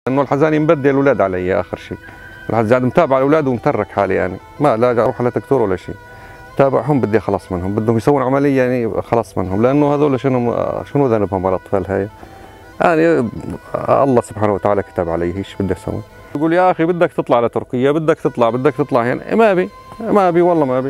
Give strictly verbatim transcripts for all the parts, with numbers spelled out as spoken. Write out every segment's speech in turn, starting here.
انه الحزان ينبدل الاولاد علي اخر شيء. الحزان متابع الاولاد ومترك حالي يعني، ما لا اروح على دكتور ولا شيء. تابعهم بدي خلص منهم، بدهم يسوون عمليه يعني خلص منهم، لانه هذول شنو شنو ذنبهم الاطفال هاي؟ يعني الله سبحانه وتعالى كتب علي، ايش بدي اسوي؟ يقول يا اخي بدك تطلع لتركيا، بدك تطلع بدك تطلع هنا، يعني ما ابي ما ابي والله ما ابي.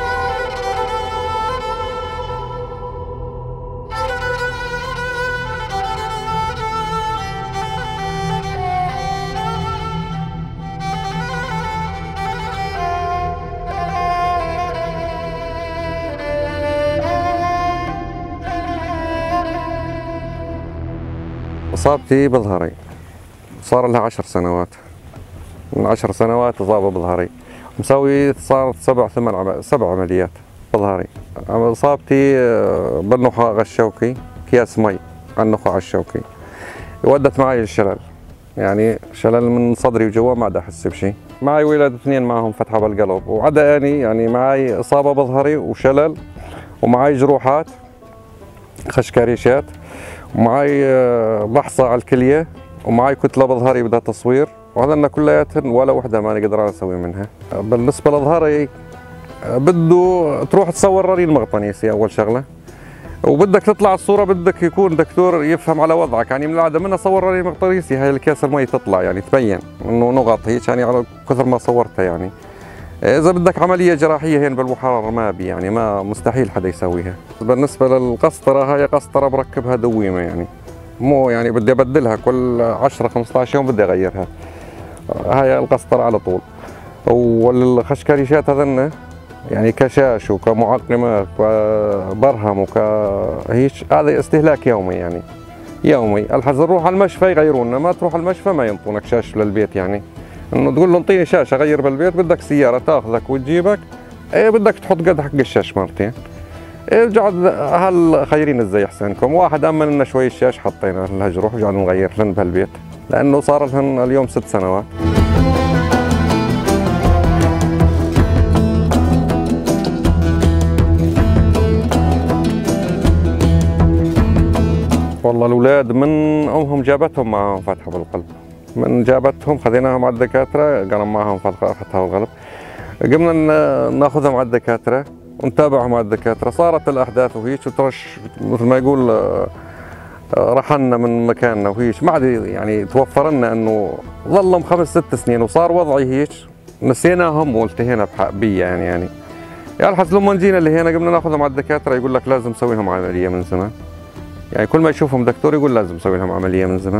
إصابتي بظهري صار لها عشر سنوات، من عشر سنوات إصابة بظهري، مسوي صارت سبع ثمان عم... سبع عمليات بظهري. إصابتي بالنخاع الشوكي، أكياس مي على النخاع الشوكي، ودت معي الشلل، يعني شلل من صدري وجوا ما عاد أحس بشيء. معي ولاد اثنين معهم فتحة بالقلب، وعدا أني يعني معي إصابة بظهري وشلل، ومعي جروحات خشكاريشات، ومعي بحصة على الكلية، ومعي كتلة بظهري بدها تصوير، وهذا كلياتهن ولا وحدة ماني قدران اسوي منها. بالنسبة لظهري بده تروح تصور رنين مغناطيسي اول شغلة، وبدك تطلع الصورة بدك يكون دكتور يفهم على وضعك، يعني من العادة من اصور رنين مغناطيسي هاي الكاس المي تطلع يعني تبين انه نقط هيك، يعني على كثر ما صورتها يعني. إذا بدك عملية جراحية هين بالبحار ما بي يعني ما مستحيل حدا يسويها. بالنسبة للقسطرة هاي قسطرة بركبها دويمة يعني، مو يعني بدي أبدلها كل عشرة خمسة عشر يوم بدي أغيرها. هاي القسطرة على طول. والخشكاريشات هذن يعني كشاش وكمعقمات وبرهم وكهيش، هذا استهلاك يومي يعني يومي. الحز نروح على المشفى يغيرونا، ما تروح على المشفى ما ينطونك شاش للبيت، يعني انه تقول له انطيني شاشه اغير بالبيت، بدك سياره تاخذك وتجيبك، ايه بدك تحط قد حق الشاش مرتين. ايه قعد هالخيرين ازاي احسنكم، واحد امن لنا شوي الشاش حطينا الهجروح وقعد نغير لهم بهالبيت، لانه صار لهم اليوم ست سنوات. والله الاولاد من امهم جابتهم معهم فتحه بالقلب، من جابتهم خذيناهم على الدكاتره قالوا معهم فتحه بالقلب، قمنا ناخذهم على الدكاتره ونتابعهم على الدكاتره. صارت الاحداث وهيك وترش مثل ما يقول رحلنا من مكاننا وهيك، ما عاد يعني توفر لنا انه ظلهم خمس ست سنين وصار وضعي هيك، نسيناهم والتهينا بحق بي يعني يعني يعني الحز لما جينا اللي هنا قمنا ناخذهم على الدكاتره يقول لك لازم نسوي لهم عمليه من زمان، يعني كل ما يشوفهم دكتور يقول لازم نسوي لهم عمليه من زمان.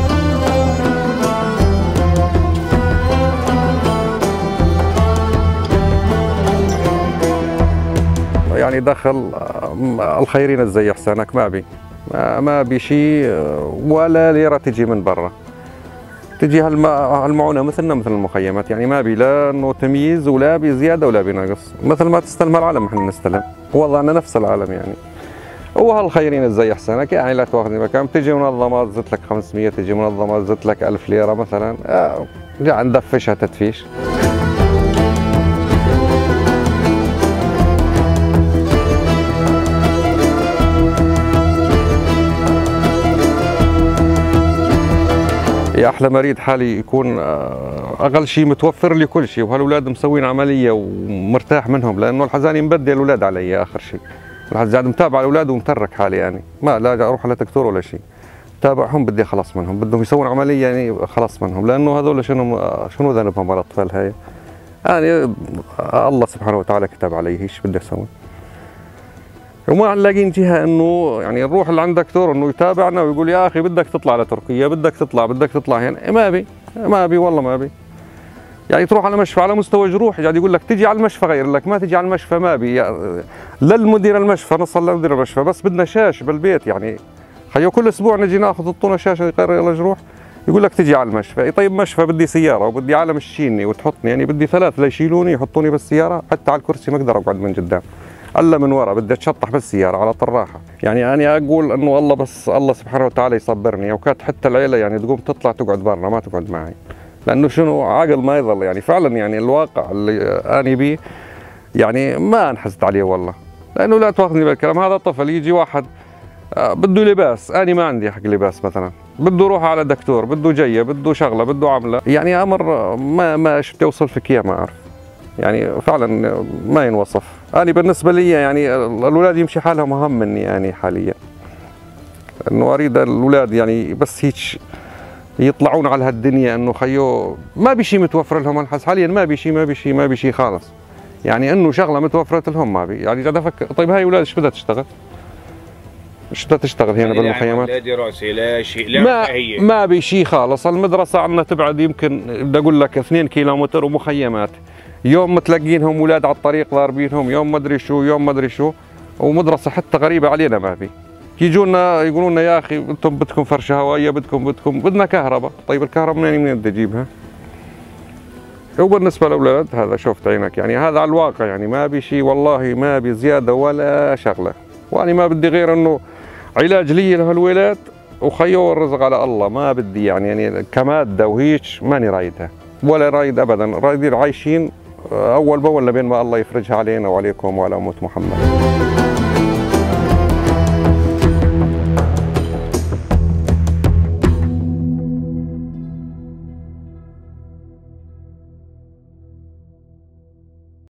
يعني دخل الخيرين ازاي احسانك، ما بي ما ابي شيء ولا ليره تجي من برا، تجي هالمعونه مثلنا مثل المخيمات، يعني ما بي لا انه تمييز ولا بي زياده ولا بي ناقص، مثل ما تستلم العالم احنا نستلم، وضعنا نفس العالم يعني. وهالخيرين ازاي احسانك، يعني لا تاخذني مكان، تجي منظمات زدت لك خمسمية، تجي منظمات زدت لك ألف ليره مثلا، جا ندفشها تدفيش. يا احلى مريض حالي يكون اقل شيء متوفر لي كل شيء، وهالاولاد مسوين عمليه ومرتاح منهم، لانه الحزان ينبدل الاولاد علي اخر شيء. الحزان متابع الاولاد ومترك حالي يعني، ما لا اروح على دكتور ولا شيء. تابعهم بدي خلص منهم، بدهم يسوون عمليه يعني خلص منهم، لانه هذول شنو شنو ذنبهم الاطفال هاي؟ يعني الله سبحانه وتعالى كتب علي، ايش بدي اسوي؟ وما لاقين جهه انه يعني نروح لعند دكتور انه يتابعنا ويقول يا اخي بدك تطلع لتركيا، بدك تطلع بدك تطلع هنا، ما ابي ما ابي والله ما ابي. يعني تروح على مشفى على مستوى جروح قاعد يقول لك تجي على المشفى غير لك، ما تجي على المشفى ما ابي، يعني للمدير المشفى نصل لمدير المشفى بس بدنا شاش بالبيت، يعني خيو كل اسبوع نجي ناخذ الطونه شاشه يقرر الجروح يقول لك تجي على المشفى. طيب مشفى بدي سياره وبدي عالم تشيلني وتحطني، يعني بدي ثلاث ليشيلوني يحطوني بالسياره، حتى على الكرسي ما اقدر اقعد من قدام الا من ورا، بدي اتشطح بالسياره على طراحه. يعني انا اقول انه الله بس الله سبحانه وتعالى يصبرني، وكانت حتى العيله يعني تقوم تطلع تقعد برا ما تقعد معي، لانه شنو عقل ما يظل يعني فعلا، يعني الواقع اللي اني بيه يعني ما انحزت عليه والله، لانه لا تاخذني بالكلام، هذا طفل يجي واحد بده لباس، انا ما عندي حق لباس مثلا، بده يروح على دكتور، بده جيه، بده شغله، بده عمله، يعني امر ما ما شفت اوصل فيك اياه، ما اعرف يعني فعلا ما ينوصف. انا بالنسبه لي يعني الاولاد يمشي حالهم اهم مني يعني حاليا، انه اريد الاولاد يعني بس هيك يطلعون على هالدنيا، انه خيو ما بشي متوفر لهم. انا حاليا ما بشي ما بشي ما بشي خالص، يعني انه شغله متوفره لهم ما بي، يعني قاعد افكر طيب هاي اولاد ايش بدها تشتغل؟ ايش بدها تشتغل هنا يعني بالمخيمات؟ لا دراسه لا شيء لا ما هي ما بشي خالص. المدرسه عندنا تبعد يمكن بدي اقول لك اثنين كيلومتر ومخيمات، يوم متلقينهم اولاد على الطريق ضاربينهم، يوم ما ادري شو يوم ما ادري شو، ومدرسه حتى غريبه علينا ما في. يجونا يقولوا لنا يا اخي انتم بدكم فرشه هوائيه، بدكم بدكم بدنا كهرباء. طيب الكهرباء منين منين بدي اجيبها؟ وبالنسبه للاولاد هذا شفت عينك، يعني هذا على الواقع، يعني ما بي شيء والله، ما بي زياده ولا شغله. وانا ما بدي غير انه علاج لي لهالولاد وخيو الرزق على الله، ما بدي يعني يعني كماده وهيك ماني رايدها ولا رايد ابدا. رايدين عايشين اول باول لبين ما الله يفرجها علينا وعليكم وعلى امه محمد.